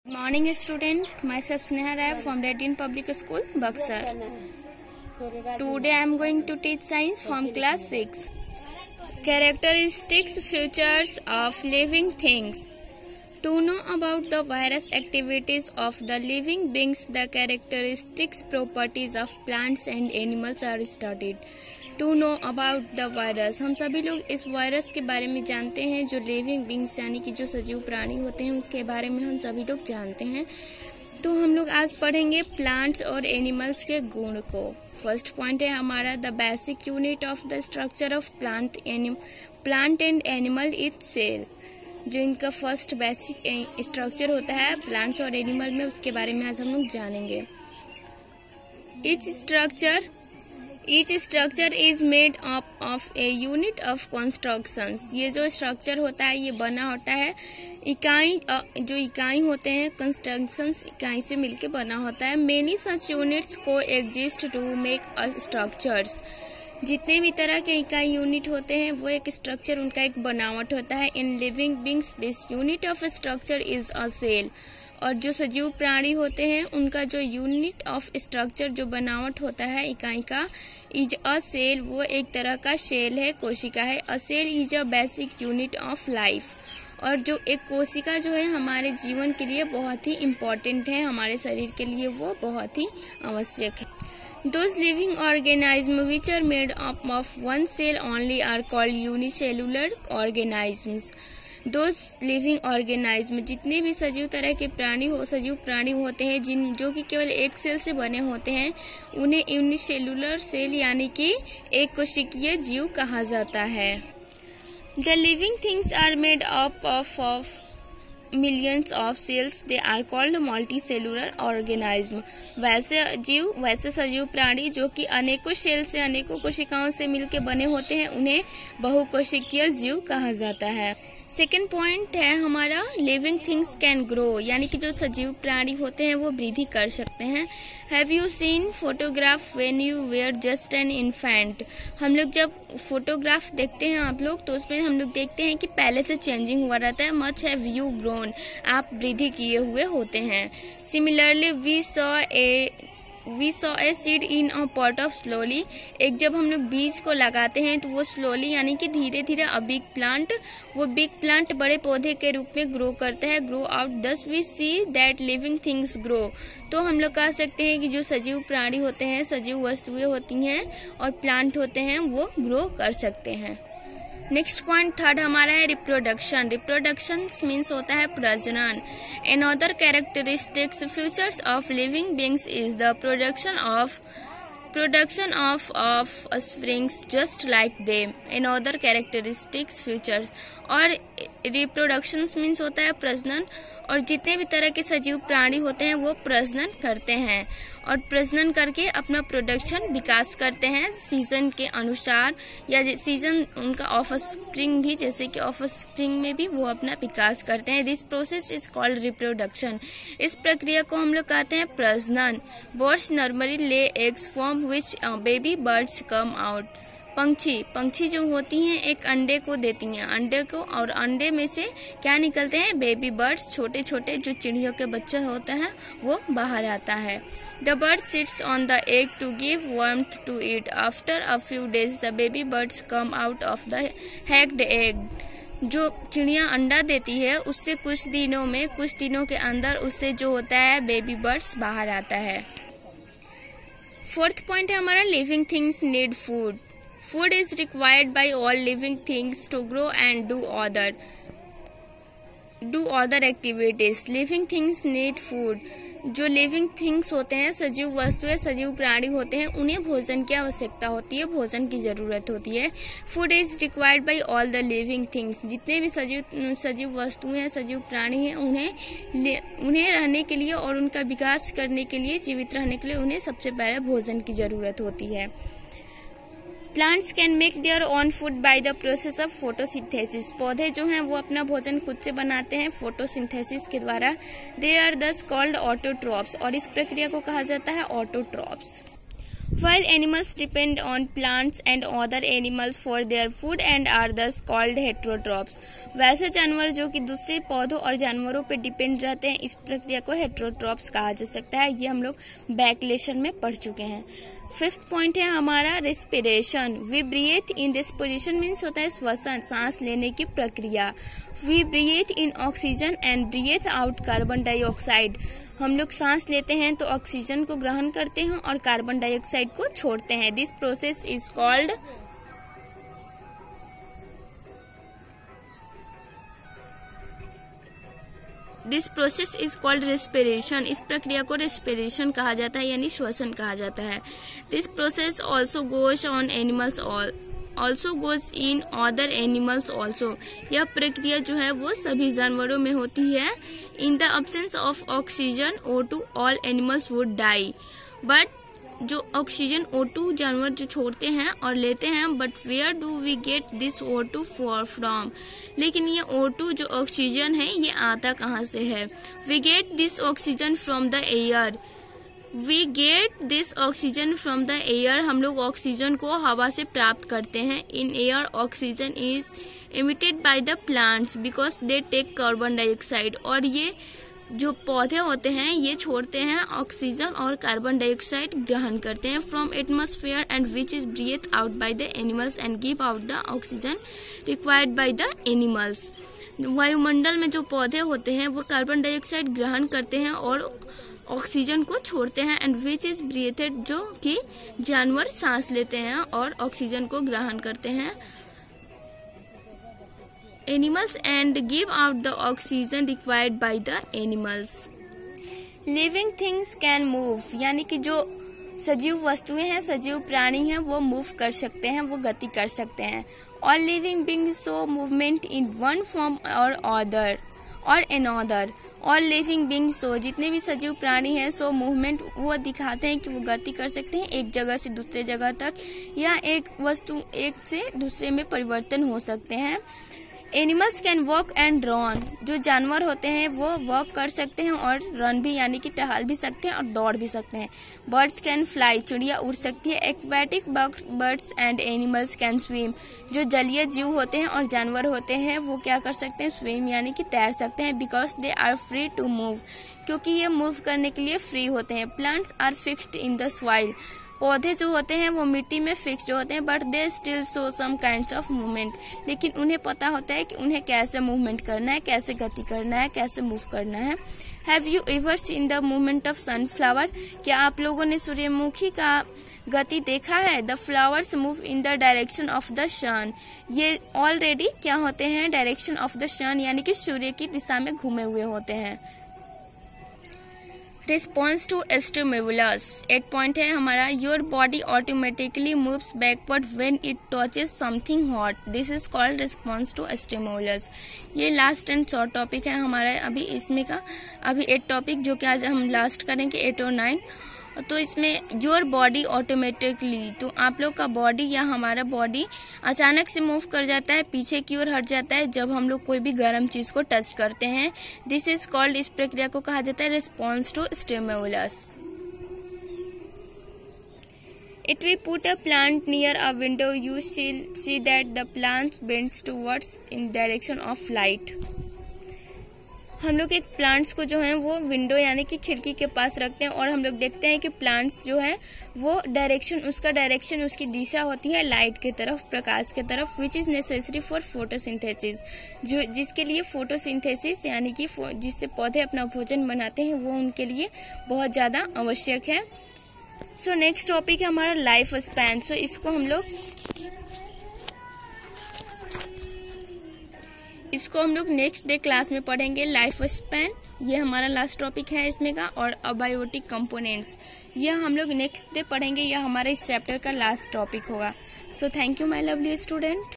Morning student, myself Sneha Rai from Redin Public School, Buxar. Today I am going to teach science from class 6. Characteristics, features of living things. To know about the various activities of the living beings, the characteristics, properties of plants and animals are studied. To know about the virus, हम सभी लोग इस virus के बारे में जानते हैं। जो लिविंग बींग्स यानी कि जो सजीव प्राणी होते हैं उसके बारे में हम सभी लोग जानते हैं। तो हम लोग आज पढ़ेंगे प्लांट्स और एनिमल्स के गुण को। फर्स्ट पॉइंट है हमारा the basic unit of the structure of plant and animal is cell. जो इनका फर्स्ट बेसिक स्ट्रक्चर होता है प्लांट्स और एनिमल में, उसके बारे में आज हम लोग जानेंगे। Each structure is made up of a unit of constructions। ये जो स्ट्रक्चर होता है ये बना होता है जो इकाई होते हैं कंस्ट्रक्शंस इकाई से मिलके बना होता है। मेनी सच यूनिट्स को exist to make a structures. जितने भी तरह के इकाई यूनिट होते हैं वो एक स्ट्रक्चर उनका एक बनावट होता है। In living beings this unit of structure is a cell. और जो सजीव प्राणी होते हैं उनका जो यूनिट ऑफ स्ट्रक्चर जो बनावट होता है इकाई का इज अ सेल, वो एक तरह का शेल है, कोशिका है। A cell is a basic unit of life. और जो एक कोशिका जो है हमारे जीवन के लिए बहुत ही इम्पोर्टेंट है, हमारे शरीर के लिए वो बहुत ही आवश्यक है। Those living organisms which are made up of one cell only are called unicellular organisms। Those living organism, जितने भी सजीव तरह के सजीव प्राणी होते हैं जो कि केवल एक सेल से बने होते हैं उन्हें यूनिसेलुलर सेल यानी कि एक कोशिकीय जीव कहा जाता है। The living things are made up of millions of cells, they are called multicellular organism. वैसे सजीव प्राणी जो कि अनेकों सेल से अनेकों कोशिकाओं से मिलकर बने होते हैं उन्हें बहुकोशिकीय जीव कहा जाता है। सेकेंड पॉइंट है हमारा लिविंग थिंग्स कैन ग्रो, यानी कि जो सजीव प्राणी होते हैं वो वृद्धि कर सकते हैं। Have you seen photograph when you were just an infant. हम लोग जब फोटोग्राफ देखते हैं आप लोग तो उसमें हम लोग देखते हैं कि पहले से चेंजिंग हुआ रहता है। मच हैव यू ग्रोन, आप वृद्धि किए हुए होते हैं। Similarly we saw a seed in a pot of slowly. एक जब हम लोग बीज को लगाते हैं तो वो स्लोली यानी कि धीरे धीरे अ बिग प्लांट बड़े पौधे के रूप में ग्रो करता है। Grow out, thus we see that living things grow. तो हम लोग कह सकते हैं कि जो सजीव प्राणी होते हैं, सजीव वस्तुएं होती हैं और प्लांट होते हैं वो ग्रो कर सकते हैं। नेक्स्ट पॉइंट थर्ड हमारा है रिप्रोडक्शन। रिप्रोडक्शन मीन्स होता है प्रजनन। Another characteristics features of living beings is the production of offsprings just like them. Another characteristics features और रिप्रोडक्शन मीन्स होता है प्रजनन। और जितने भी तरह के सजीव प्राणी होते हैं वो प्रजनन करते हैं और प्रजनन करके अपना प्रोडक्शन विकास करते हैं सीजन के अनुसार, या सीजन उनका ऑफस्प्रिंग भी, जैसे कि ऑफस्प्रिंग में भी वो अपना विकास करते हैं। This process is called reproduction. इस प्रक्रिया को हम लोग कहते हैं प्रजनन। Birds normally lay eggs from which baby birds come out. पंछी जो होती हैं एक अंडे को देती हैं, अंडे को, और अंडे में से क्या निकलते हैं, बेबी बर्ड्स, छोटे छोटे जो चिड़ियों के बच्चे होते हैं वो बाहर आता है। The bird sits on the egg to give warmth to it. After a few days the baby birds come out of the hatched egg. जो चिड़िया अंडा देती है उससे कुछ दिनों के अंदर उससे जो होता है बेबी बर्ड्स बाहर आता है। फोर्थ पॉइंट है हमारा living things need food. Food is required by all living things to grow and do other activities. Living things need food. जो लिविंग थिंग्स होते हैं, सजीव वस्तुएं, सजीव प्राणी होते हैं, उन्हें भोजन की आवश्यकता होती है, भोजन की जरूरत होती है। Food is required by all the living things. जितने भी सजीव वस्तुएं हैं, सजीव प्राणी हैं, उन्हें रहने के लिए और उनका विकास करने के लिए, जीवित रहने के लिए उन्हें सबसे पहले भोजन की जरूरत होती है। Plants can make their own food by the process of photosynthesis. पौधे जो हैं वो अपना भोजन खुद से बनाते हैं फोटोसिंथेसिस के द्वारा। They are thus called autotrophs, और इस प्रक्रिया को कहा जाता है autotrophs. While animals depend on plants and other animals for their food and are thus called heterotrophs. वैसे जानवर जो कि दूसरे पौधों और जानवरों पे डिपेंड रहते हैं, इस प्रक्रिया को हेटेरोट्रॉप्स कहा जा सकता है। ये हम लोग बैक लेसन में पढ़ चुके हैं। फिफ्थ पॉइंट है हमारा respiration. We breathe in, respiration means होता है श्वसन, सांस लेने की प्रक्रिया। We breathe in oxygen and breathe out carbon dioxide. हम लोग सांस लेते हैं तो ऑक्सीजन को ग्रहण करते हैं और कार्बन डाइऑक्साइड को छोड़ते हैं। This process is called respiration. इस प्रक्रिया को रेस्पिरेशन कहा जाता है, यानी श्वसन कहा जाता है। This process also goes on animals also goes in other animals also. यह प्रक्रिया जो है वो सभी जानवरों में होती है। In the absence of oxygen O2 all animals would die. But जो ऑक्सीजन O2 जानवर जो छोड़ते हैं और लेते हैं, but where do we get this O2 from. लेकिन ये O2 जो ऑक्सीजन है ये आता कहाँ से है? We get this oxygen from the air. We get this oxygen from the air. हम लोग ऑक्सीजन को हवा से प्राप्त करते हैं। In air oxygen is emitted by the plants because they take carbon dioxide. और ये जो पौधे होते हैं ये छोड़ते हैं ऑक्सीजन और कार्बन डाइऑक्साइड ग्रहण करते हैं from atmosphere and which is breathe out by the animals and give out the oxygen required by the animals. वायुमंडल में जो पौधे होते हैं वो कार्बन डाइऑक्साइड ग्रहण करते हैं और ऑक्सीजन को छोड़ते हैं एंड विच इज ब्रीथेड, जो कि जानवर सांस लेते हैं और ऑक्सीजन को ग्रहण करते हैं animals and give out the oxygen required by the animals. Living things can move, यानी कि जो सजीव वस्तुएं हैं, सजीव प्राणी हैं, वो मूव कर सकते हैं, वो गति कर सकते हैं। All living beings show movement in one form or other or another. All living beings show, जितने भी सजीव प्राणी हैं, सो मूवमेंट वो दिखाते हैं कि वो गति कर सकते हैं एक जगह से दूसरे जगह तक, या एक वस्तु एक से दूसरे में परिवर्तन हो सकते हैं। Animals can walk and run, जो जानवर होते हैं वो वॉक कर सकते हैं और रन भी, यानी कि टहल भी सकते हैं और दौड़ भी सकते हैं। बर्ड्स कैन फ्लाई, चिड़िया उड़ सकती है। Aquatic birds and animals can swim, जो जलीय जीव होते हैं और जानवर होते हैं वो क्या कर सकते हैं? स्विम, यानी कि तैर सकते हैं। Because they are free to move, क्योंकि ये मूव करने के लिए फ्री होते हैं। Plants are fixed in the soil, पौधे जो होते हैं वो मिट्टी में फिक्स्ड होते हैं, but they still show some kinds of movement, लेकिन उन्हें पता होता है कि उन्हें कैसे मूवमेंट करना है, कैसे गति करना है, कैसे मूव करना है। Have you ever seen the movement of sunflower, क्या आप लोगों ने सूर्यमुखी का गति देखा है? The flowers move in the direction of the sun, ये ऑलरेडी क्या होते हैं? डायरेक्शन ऑफ द सन, यानी कि सूर्य की दिशा में घूमे हुए होते हैं। रिस्पॉन्स टू स्टिमुलस, 8 पॉइंट है हमारा। Your body automatically moves backward when it touches something hot, this is called response to stimulus. ये लास्ट एंड शॉर्ट टॉपिक है हमारा अभी इसमें का, अभी 8 टॉपिक जो कि आज हम लास्ट करेंगे 8 और 9। तो इसमें योर बॉडी ऑटोमेटिकली, तो आप लोग का बॉडी या हमारा बॉडी अचानक से मूव कर जाता है, पीछे की ओर हट जाता है जब हम लोग कोई भी गर्म चीज को टच करते हैं। दिस इज कॉल्ड, इस प्रक्रिया को कहा जाता है response to stimulus. If we put a plant near a window, you see that the plant bends towards in direction of light. हम लोग एक प्लांट्स को जो है वो विंडो यानी कि खिड़की के पास रखते हैं और हम लोग देखते हैं कि प्लांट्स जो है वो डायरेक्शन, उसका डायरेक्शन, उसकी दिशा होती है लाइट की तरफ, प्रकाश की तरफ, which is necessary for photosynthesis, जो जिसके लिए फोटोसिंथेसिस यानी कि जिससे पौधे अपना भोजन बनाते हैं वो उनके लिए बहुत ज्यादा आवश्यक है। सो नेक्स्ट टॉपिक है हमारा लाइफ स्पैन। सो इसको हम लोग नेक्स्ट डे क्लास में पढ़ेंगे। लाइफ स्पैन ये हमारा लास्ट टॉपिक है इसमें का, और अबायोटिक कंपोनेंट्स ये हम लोग नेक्स्ट डे पढ़ेंगे, यह हमारा इस चैप्टर का लास्ट टॉपिक होगा। So thank you my lovely student.